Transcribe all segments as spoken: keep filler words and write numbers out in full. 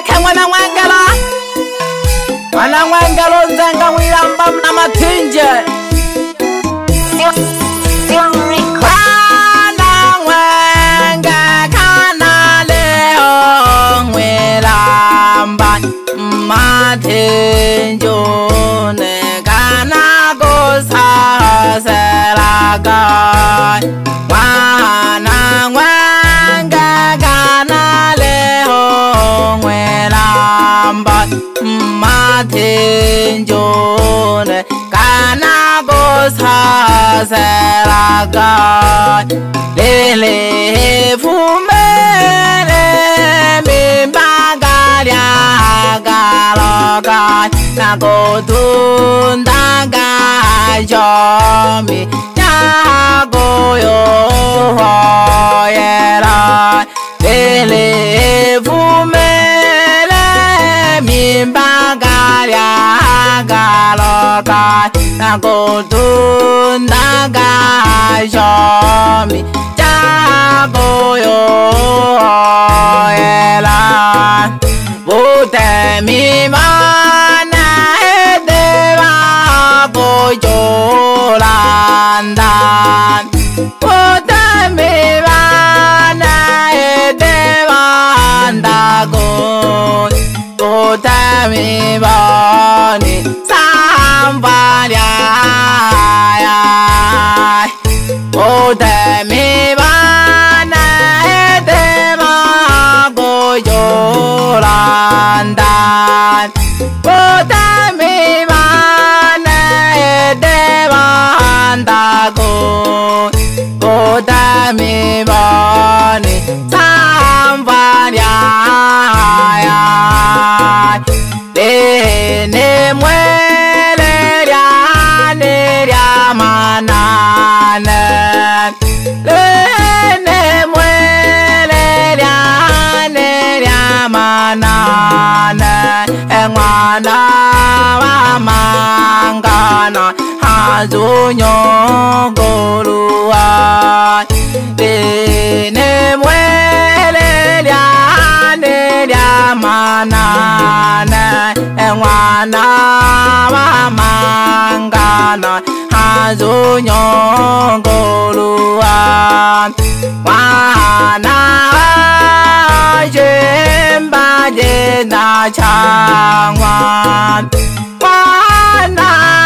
Leke mwana mwangala Mwana mwangala Nzenga mwilamba mna matinje Mwana mwanga Kana leo mwilamba matinjone Kana gosa selaga Mwana mwanga Kana leo mwilamba matinjone Kana gosa selaga Lele fumere mimbagalya galoga Nago tundaga jomi Nago yo hoyera Lele fumere mimbagalya galoga Nago tundaga jomi Nago yo hoyera Vote mi mana edeva Yolanda Vote mi mana edeva Andago Vote mi bani Sambalia Vote mi mana edeva Yolanda Vote mi mana edeva Andago Vote mi bani Sambalia Lene muele riane riamanane Lene muele riane riamanane Engwana wa mangana Hazunyo golua Lene muele riane riamanane Engwana wa mangana Hazunyo golua Wana jemba jenda changwan Wana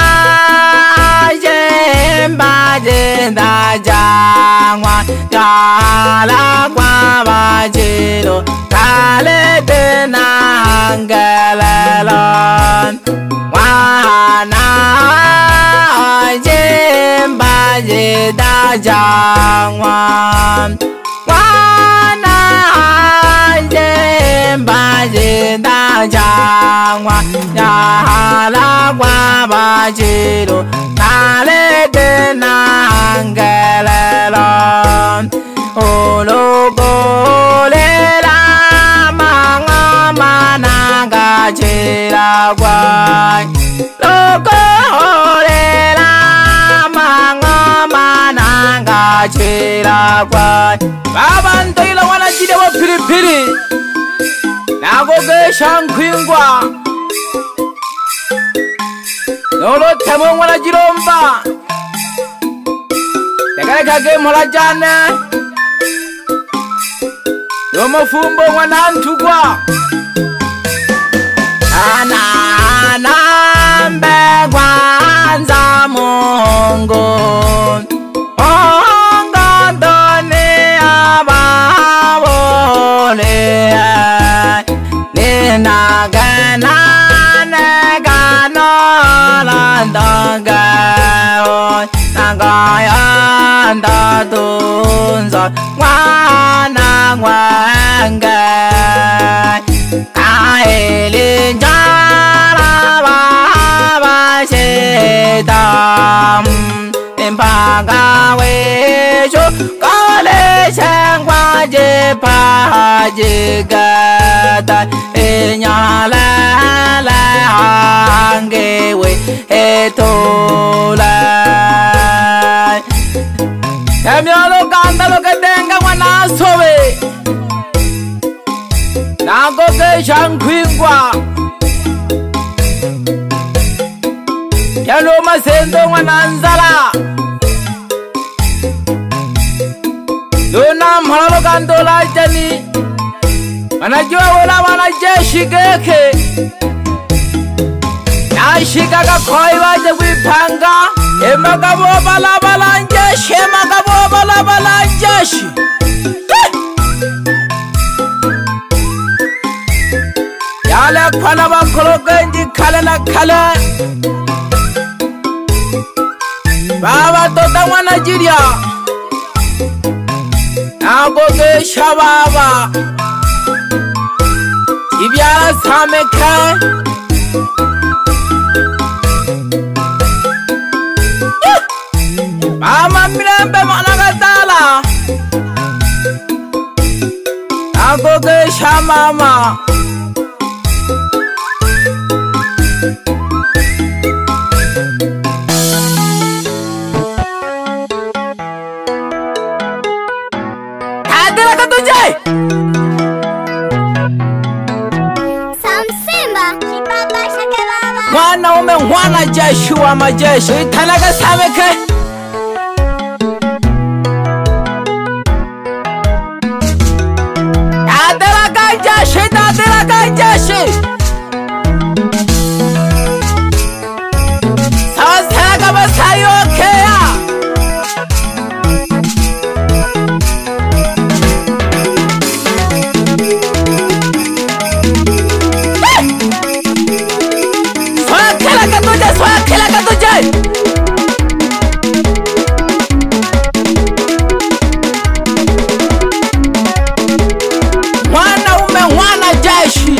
jemba jenda changwan Kala kwa bajiro Kale tena angelelon Wana jemba jenda changwan Wana jemba jenda changwan Kala kwa bajiro Kale tena angelelon Ologo lela manga mananga chela kwai Logo lela manga mananga chela kwai Baba ntoila wana jide wa piripiri Nago gesha nkwingwa Nolo temo wana jiromba Tegale kage mola jane Yomo fumbo wana ntugwa Ana ana mbegwa nza mongo Ongo ndone abawole Nina gana nega nola ndoga Nagaya ndatunzo Mwana mwenge Kaili njala baba shetam Mpaga wesho Kale shengwa jepa jigata Inyala la hangewe etola Kamiolo kanda lo kedenga wana sobe Nago ke Nagogesha nkwingwa Yalo masendo mwana nzala Luna mhalalo kandola jani Wanajua wala wanajeshi geke Nashika kakoi waje wipanga Ema kabo bala bala njeshi Ema kabo bala bala njeshi Yale kwana bakolo genji kale na kale Baba tota mwana jiria Nagogesha baba Ibyara sameke Mama mirembe managatala Nagogesha mama Adela katuje Mwana ume mwana jeshi wa majeshi Itanaga sameke Adela kanjeshi Adela kanjeshi Sawa sega basayo kea Kila katuje Mwana ume mwana jeshi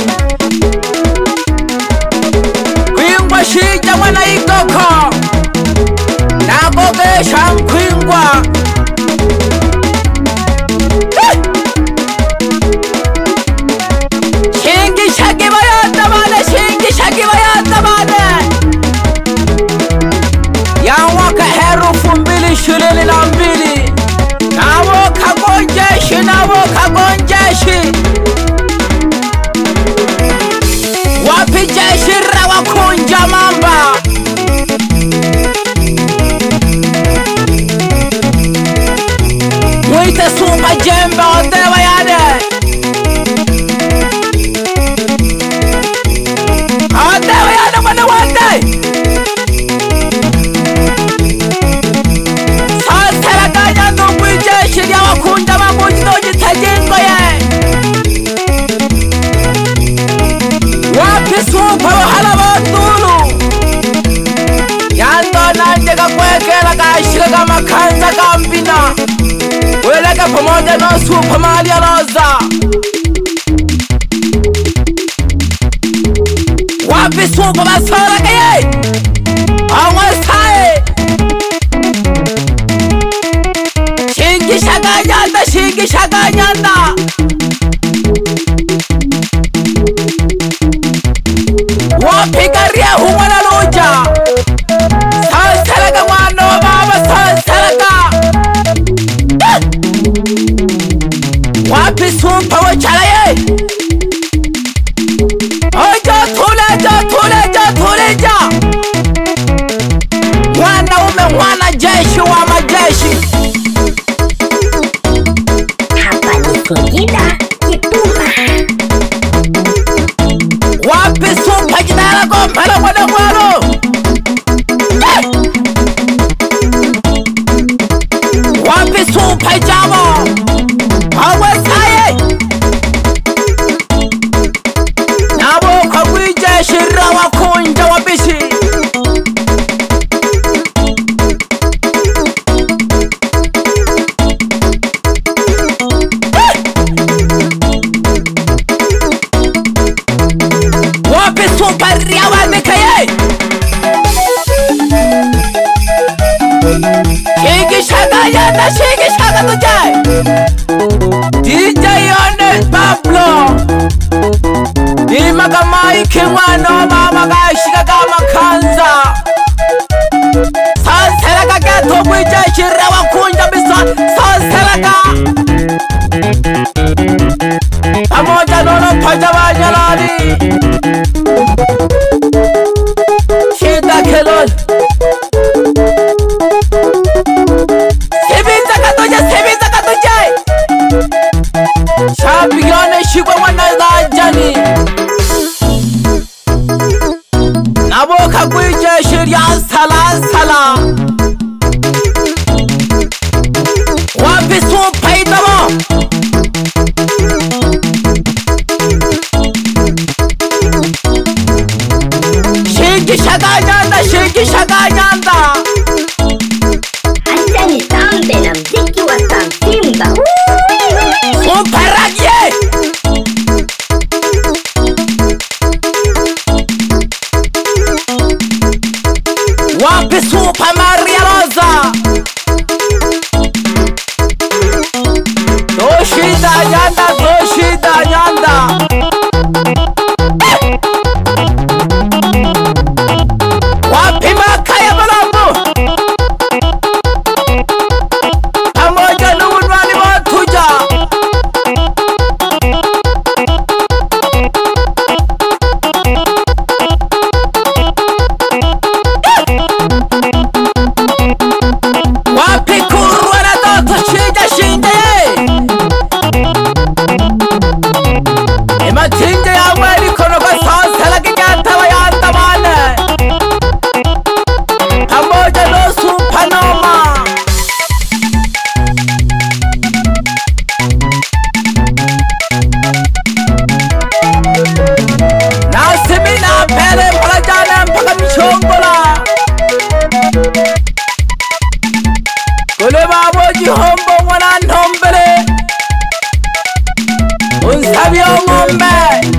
Kwingwa shija mwana ikoko Nagogesha mkwingwa Shingi shaki bayata bade Shingi shaki bayata bade Yawaka herufu mbili shuleni na mbili Nawo kagonjeshi Nawo kagonjeshi Wapi jeshi rawa kunja mamba Mwite sumba jembe otewa yade Otewa yade mwane wande Shirya wakunda mamuji noji tajingo ye Wapi supa wahala watulu Yando nandega kwekela kashika kama kanza kambina Weleke pamoja no supa mali ya loza Wapi supa basora keye Awasae Shingi shaganyanda, shingi shaganyanda Wapigaria humwana luja Sanselaga mwana wa baba sanselaga Wapi sumpa wachala ye Oja tuleja, tuleja, tuleja Mwana ume mwana jeshi wa majeshi Kujida kituma Wapi supa jidala gompela mwada mwaro Wapi supa jamo Hawe saye Nabo kagwije shira wakunja wabishi Suparia wa mekaye Shigi shaga yanda shigi shaga tujai D J Honest Pablo Nima kama iki wano mama kashiga kama kanza Sansela kageto mwija shira wakunja bisa Sansela ka Pamoja nono paja wanyala Ule babo jihombo mwana ntombele unsabyo ngombe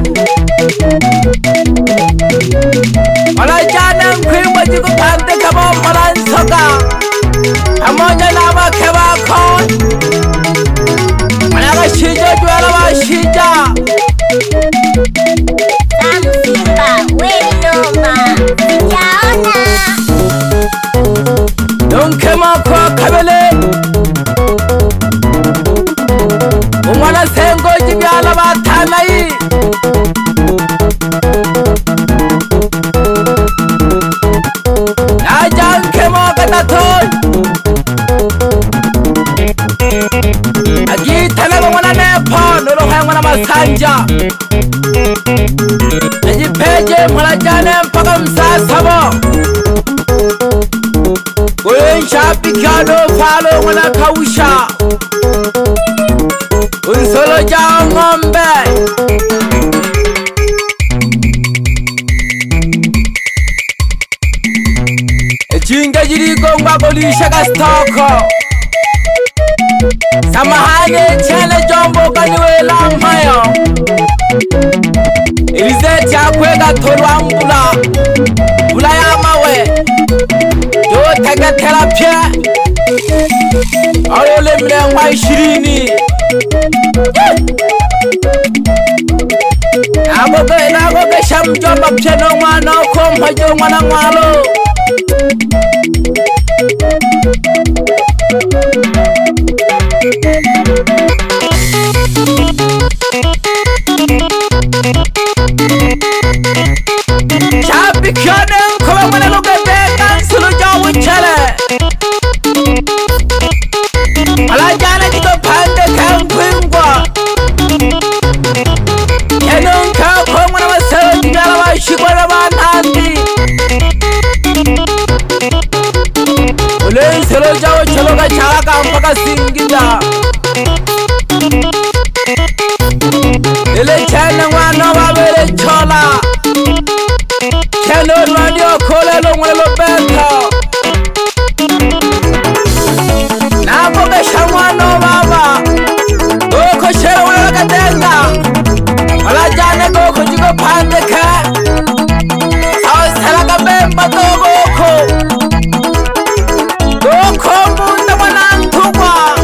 Wala jana nkwimbo jikupande kama mwana nsoka Hamoja na wake wako Wala washija juwala washija Samsimba wenoma Sijaona Nunke moko kabele Umwana sengo jibyala batanayi Najanke moka tatoy Agitana mwana nepo Nuruhe mwana masanja Najipeje mwana jane mpaka msasabo Unsha pikado falo mwana kausha Unsolo jao ngombe Echinga jiriko mbagolisha kastoko Samahane chene jombo kaniwela mpayo Ilize chakwega tolwa mbula Mbula ya mawe Yo tega terapia Ayole mle mwa ishirini Nagoge nagoge shamjomba pcheno mwana Kompa jo mwana mwalo Chapi kyone Kowe mwana luge beka Sulu jawu chele Ala jana jito pande Kankwingwa Kenunka Kowe mwana wasero Jigala wa shikwa na banandi Ule sulu jawu chelo ka chaka mpaka singida Ile chene mwana wabele chola Chene radio kole lo mwelo bento Namoge shamwano baba Goko shere mwelo kadenga Wala jane goko jigo pande ka Sao selaka bemba to goko Goko munda mwana ntugwa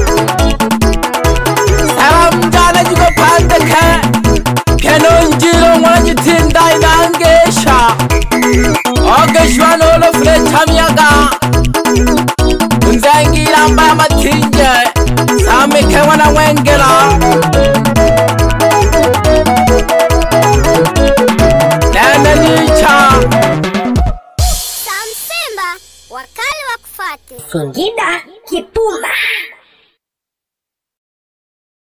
Salam jane jigo pande ka Keno njiro mwana jitinda inangesha Ogeshwa nolo flecha miyaga Unzengira mbaya matinje Samike wana wengela Nene nicha Samsimba wakali wakufate Singida Kipuma.